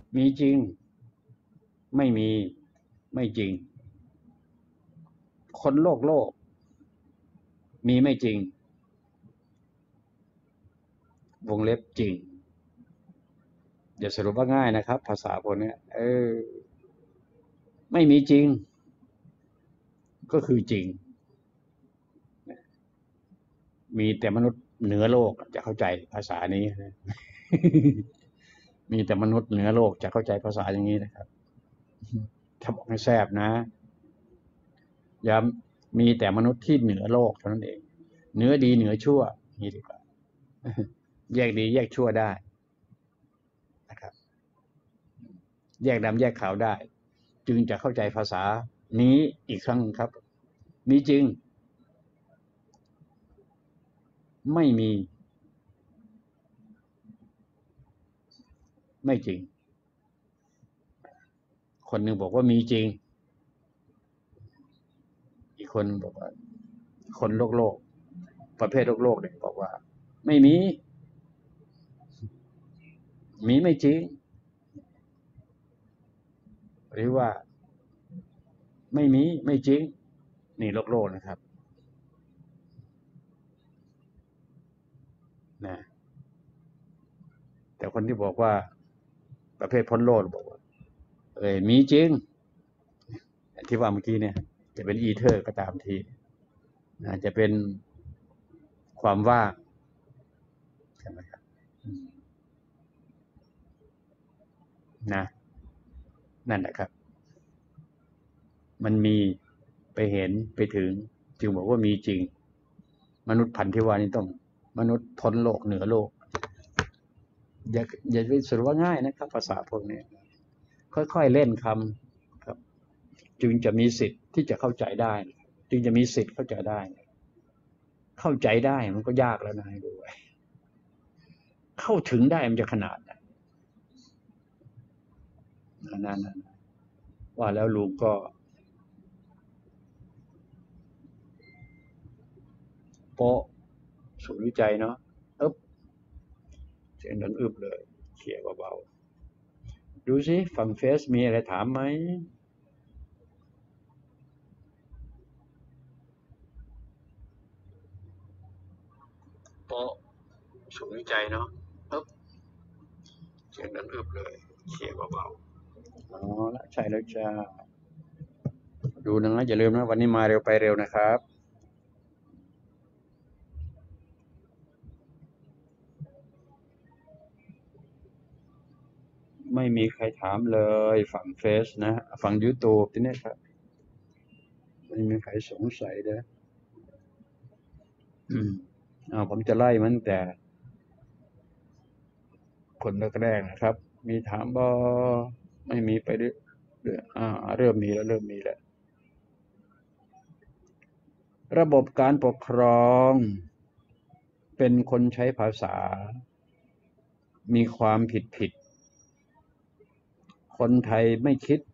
มีจริงไม่มีไม่จริงคนโลกมีไม่จริงวงเล็บจริงอย่าสรุปว่าง่ายนะครับภาษาพวกนี้ไม่มีจริงก็คือจริงมีแต่มนุษย์เหนือโลกจะเข้าใจภาษานี้มีแต่มนุษย์เหนือโลกจะเข้าใจภาษาอย่างนี้นะครับถ้าบอกให้แซ่บนะย้ำมีแต่มนุษย์ที่เหนือโลกเท่านั้นเองเหนือดีเหนือชั่วนี่ดีกว่าแยกดีแยกชั่วได้นะครับแยกดำแยกขาวได้จึงจะเข้าใจภาษานี้อีกครั้งครับมีจริงไม่มีไม่จริงคนหนึ่งบอกว่ามีจริงอีกคนบอกว่าคนโลกประเภทโลกเนี่ยบอกว่าไม่มีไม่จริงหรือว่าไม่มีไม่จริงนี่โลกนะครับนะแต่คนที่บอกว่าประเภทพ้นโลกบอกว่ามีจริงที่ว่าเมื่อกี้เนี่ยจะเป็นอีเทอร์ก็ตามทีนะจะเป็นความว่างใช่ไหมครับนะนั่นแหละครับมันมีไปเห็นไปถึงจึงบอกว่ามีจริงมนุษย์พันธุ์ที่ว่านี้ต้องมนุษย์พ้นโลกเหนือโลกอย่าไปสรุปว่าง่ายนะครับภาษาพวกนี้ค่อยๆเล่นคำครับจึงจะมีสิทธิ์ที่จะเข้าใจได้จึงจะมีสิทธิ์เข้าใจได้เข้าใจได้มันก็ยากแล้วนะให้ดูเข้าถึงได้มันจะขนาดไหนนั่นว่าแล้วลุงก็โป๊ะสูนวิจัยเนาะอึ๊บเสียงดังอึบเลยเขี่ยเบาๆดูสิฝั่งเฟซมีอะไรถามไหมโป๊ะสูนวิจัยเนาะอึ๊บเสียงดังอึบเลยเขี่ยเบาๆอ๋อละใช่แล้วจ้าดูนะอย่าลืมนะวันนี้มาเร็วไปเร็วนะครับไม่มีใครถามเลยฝั่งเฟซนะฝั่ง YouTube ที่นี่ครับไม่มีใครสงสัยเลยผมจะไล่มันแต่คนแรกๆนะครับมีถามบอไม่มีไปเรื่อยเริ่มมีแล้วระบบการปกครองเป็นคนใช้ภาษามีความผิดคนไทยไม่คิด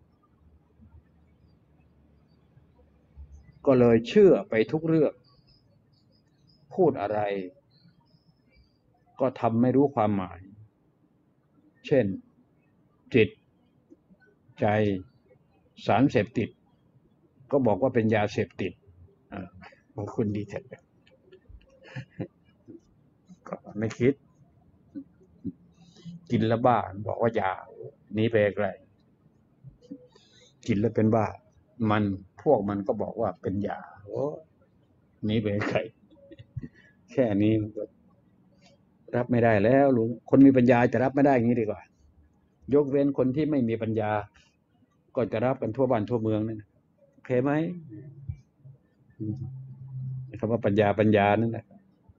ก็เลยเชื่อไปทุกเรื่องพูดอะไรก็ทำไม่รู้ความหมายเช่นจิตใจสารเสพติดก็บอกว่าเป็นยาเสพติดของคุณดีเทคก็ไม่คิดกินแล้วบ้าบอกว่ายานี้ไปไกลกินแล้วเป็นบ้ามันพวกมันก็บอกว่าเป็นยาโอ้นี้ไปไกลแค่นี้ก็รับไม่ได้แล้วลุงคนมีปัญญาจะรับไม่ได้อย่างนี้ดีกว่ายกเว้นคนที่ไม่มีปัญญาก็จะรับกันทั่วบ้านทั่วเมืองนั่นโอเคไหมคำว่าปัญญานั่นแหละ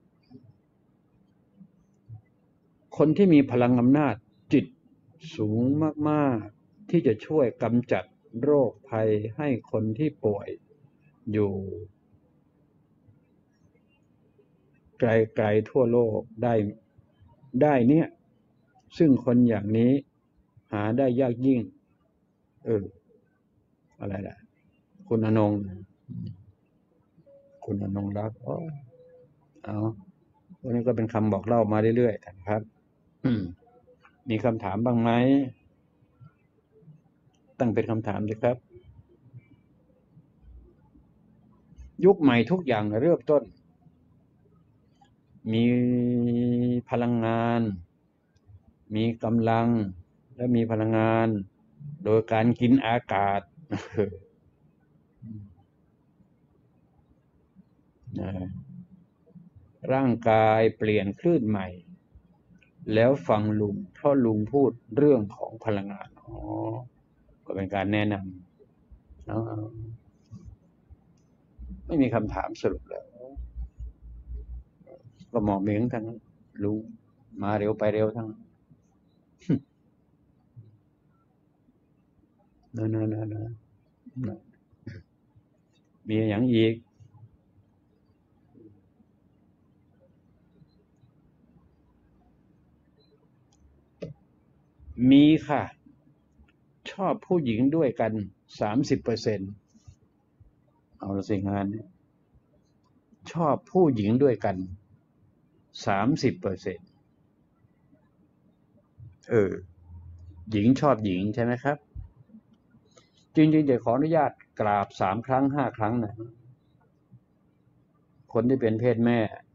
คนที่มีพลังอำนาจจิตสูงมากๆที่จะช่วยกำจัดโรคภัยให้คนที่ป่วยอยู่ไกลๆทั่วโลกได้เนี่ยซึ่งคนอย่างนี้หาได้ยากยิ่งเอออะไรล่ะคุณอนงคุณอนงรักเอาวันนี้ก็เป็นคำบอกเล่ามาเรื่อยๆนะครับมีคำถามบ้างไหมตั้งเป็นคำถามสิครับยุคใหม่ทุกอย่างเริ่มต้นมีพลังงานมีกำลังและมีพลังงานโดยการกินอากาศร่างกายเปลี่ยนคลื่นใหม่แล้วฟังลุงเพราะลุงพูดเรื่องของพลังงานก็เป็นการแนะนำไม่มีคำถามสรุปแล้วก็มองเมงทั้งลุงมาเร็วไปเร็วทั้งนะมีอย่างอีกมีค่ะชอบผู้หญิงด้วยกัน30%เอาละสิงานเนี่ยชอบผู้หญิงด้วยกัน30%หญิงชอบหญิงใช่ไหมครับจริงๆจะขออนุญาตกราบ3 ครั้ง 5 ครั้งนะคนที่เป็นเพศแม่